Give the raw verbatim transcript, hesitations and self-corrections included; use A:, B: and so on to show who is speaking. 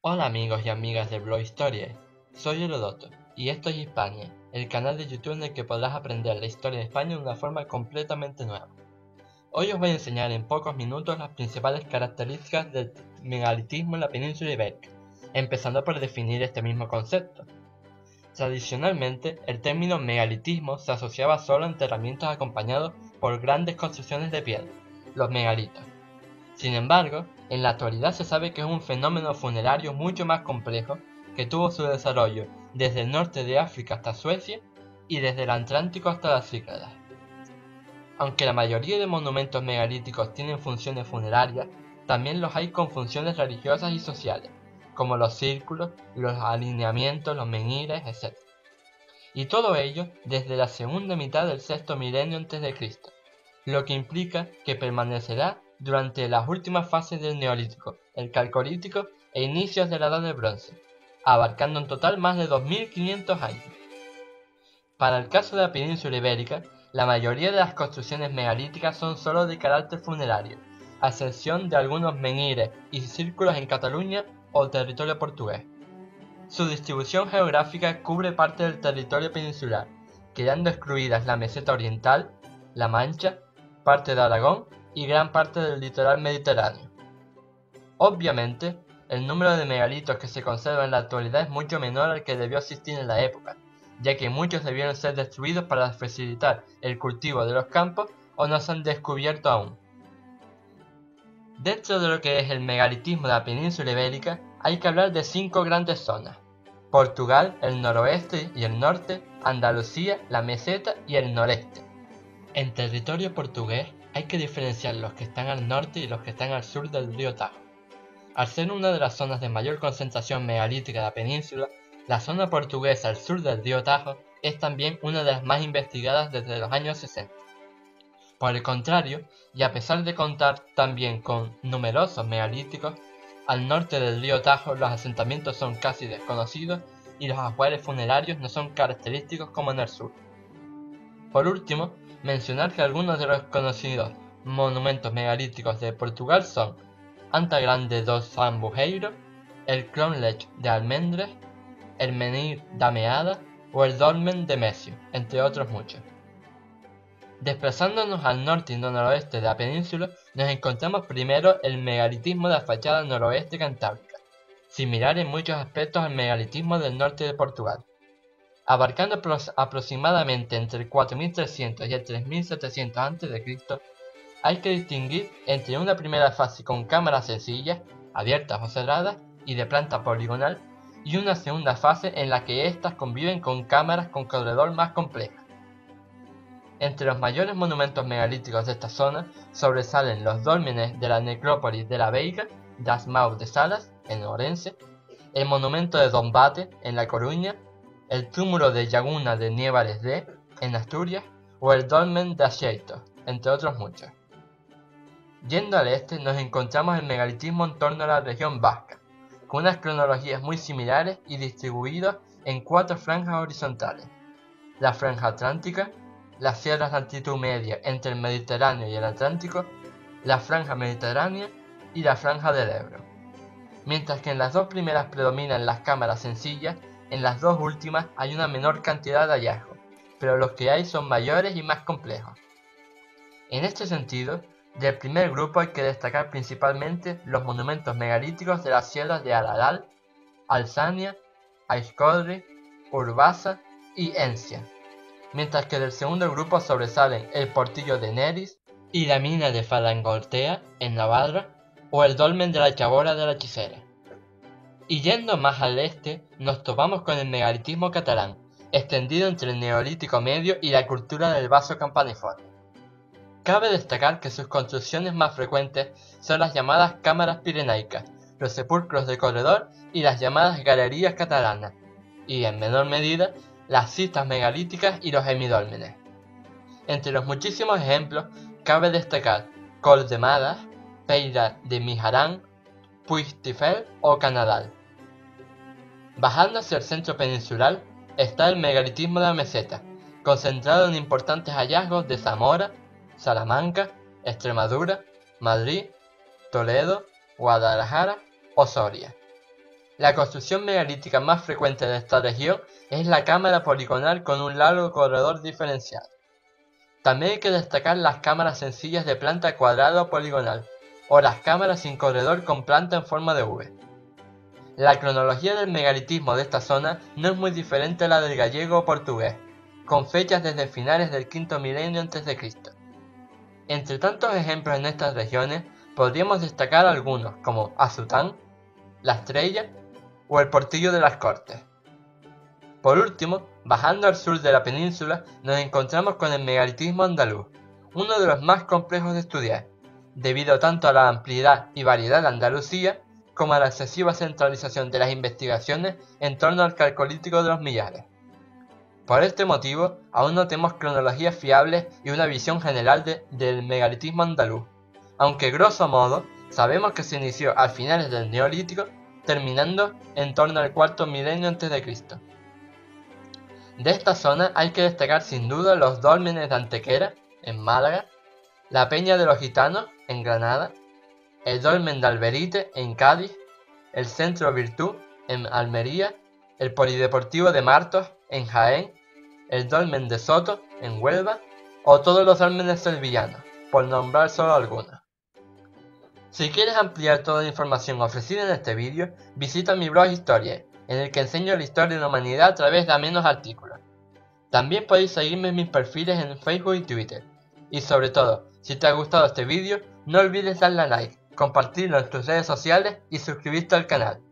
A: Hola amigos y amigas de Blog Historia, soy Herodoto y esto es Hispania, el canal de YouTube en el que podrás aprender la historia de España de una forma completamente nueva. Hoy os voy a enseñar en pocos minutos las principales características del megalitismo en la península ibérica, empezando por definir este mismo concepto. Tradicionalmente, el término megalitismo se asociaba solo a enterramientos acompañados por grandes construcciones de piedra, los megalitos. Sin embargo, en la actualidad se sabe que es un fenómeno funerario mucho más complejo que tuvo su desarrollo desde el norte de África hasta Suecia y desde el Atlántico hasta las Cícladas. Aunque la mayoría de monumentos megalíticos tienen funciones funerarias, también los hay con funciones religiosas y sociales, como los círculos, los alineamientos, los menhires, etcétera. Y todo ello desde la segunda mitad del sexto milenio antes de Cristo, lo que implica que permanecerá durante las últimas fases del Neolítico, el Calcolítico e inicios de la Edad del Bronce, abarcando en total más de dos mil quinientos años. Para el caso de la península ibérica, la mayoría de las construcciones megalíticas son solo de carácter funerario, a excepción de algunos menhires y círculos en Cataluña o territorio portugués. Su distribución geográfica cubre parte del territorio peninsular, quedando excluidas la meseta oriental, La Mancha, parte de Aragón y gran parte del litoral mediterráneo. Obviamente, el número de megalitos que se conserva en la actualidad es mucho menor al que debió existir en la época, ya que muchos debieron ser destruidos para facilitar el cultivo de los campos o no se han descubierto aún. Dentro de lo que es el megalitismo de la península ibérica, hay que hablar de cinco grandes zonas: Portugal, el noroeste y el norte, Andalucía, la meseta y el noreste. En territorio portugués hay que diferenciar los que están al norte y los que están al sur del río Tajo. Al ser una de las zonas de mayor concentración megalítica de la península, la zona portuguesa al sur del río Tajo es también una de las más investigadas desde los años sesenta. Por el contrario, y a pesar de contar también con numerosos megalíticos, al norte del río Tajo los asentamientos son casi desconocidos y los ajuares funerarios no son característicos como en el sur. Por último, mencionar que algunos de los conocidos monumentos megalíticos de Portugal son Anta Grande do Sambujeiro, el Cromlech de Almendres, el Menhir da Meada o el Dolmen de Mesio, entre otros muchos. Desplazándonos al norte y noroeste de la península, nos encontramos primero el megalitismo de la fachada noroeste cantábrica, similar en muchos aspectos al megalitismo del norte de Portugal. Abarcando aproximadamente entre el cuatro mil trescientos y el tres mil setecientos antes de Cristo, hay que distinguir entre una primera fase con cámaras sencillas, abiertas o cerradas y de planta poligonal, y una segunda fase en la que éstas conviven con cámaras con corredor más complejas. Entre los mayores monumentos megalíticos de esta zona sobresalen los dólmenes de la necrópolis de la Veiga, das Maus de Salas, en Orense, el monumento de Dombate, en La Coruña, el túmulo de Llaguna de Niévares de, en Asturias, o el dolmen de Axeitos, entre otros muchos. Yendo al este nos encontramos el megalitismo en torno a la región vasca, con unas cronologías muy similares y distribuidos en cuatro franjas horizontales: la franja atlántica, las sierras de altitud media entre el Mediterráneo y el Atlántico, la franja mediterránea y la franja del Ebro. Mientras que en las dos primeras predominan las cámaras sencillas, en las dos últimas hay una menor cantidad de hallazgos, pero los que hay son mayores y más complejos. En este sentido, del primer grupo hay que destacar principalmente los monumentos megalíticos de las sierras de Araral, Alsania, Aizcorri, Urbasa y Encia, mientras que del segundo grupo sobresalen el Portillo de Neris y la mina de Falangortea en Navarra o el dolmen de la Chabora de la Hechicera. Y yendo más al este, nos topamos con el megalitismo catalán, extendido entre el Neolítico Medio y la cultura del vaso campaniforme. Cabe destacar que sus construcciones más frecuentes son las llamadas cámaras pirenaicas, los sepulcros de corredor y las llamadas galerías catalanas, y en menor medida, las cistas megalíticas y los hemidólmenes. Entre los muchísimos ejemplos, cabe destacar Col de Madas, Peira de Mijarán, Puigtifel o Canadal. Bajando hacia el centro peninsular está el megalitismo de la meseta, concentrado en importantes hallazgos de Zamora, Salamanca, Extremadura, Madrid, Toledo, Guadalajara o Soria. La construcción megalítica más frecuente de esta región es la cámara poligonal con un largo corredor diferenciado. También hay que destacar las cámaras sencillas de planta cuadrada o poligonal, o las cámaras sin corredor con planta en forma de V. La cronología del megalitismo de esta zona no es muy diferente a la del gallego o portugués, con fechas desde finales del quinto milenio antes de Cristo. Entre tantos ejemplos en estas regiones, podríamos destacar algunos como Azután, La Estrella o el Portillo de las Cortes. Por último, bajando al sur de la península, nos encontramos con el megalitismo andaluz, uno de los más complejos de estudiar, debido tanto a la ampliedad y variedad de Andalucía, como a la excesiva centralización de las investigaciones en torno al calcolítico de los millares. Por este motivo, aún no tenemos cronologías fiables y una visión general de, del megalitismo andaluz, aunque grosso modo sabemos que se inició a finales del Neolítico, terminando en torno al cuarto milenio antes de Cristo. De esta zona hay que destacar sin duda los dólmenes de Antequera, en Málaga, la Peña de los Gitanos, en Granada, el dolmen de Alberite, en Cádiz, el Centro Virtud, en Almería, el Polideportivo de Martos, en Jaén, el dolmen de Soto, en Huelva, o todos los dólmenes sevillanos, por nombrar solo algunos. Si quieres ampliar toda la información ofrecida en este vídeo, visita mi blog Historia, en el que enseño la historia de la humanidad a través de amenos artículos. También podéis seguirme en mis perfiles en Facebook y Twitter. Y sobre todo, si te ha gustado este vídeo, no olvides darle a like, compartirlo en tus redes sociales y suscribirte al canal.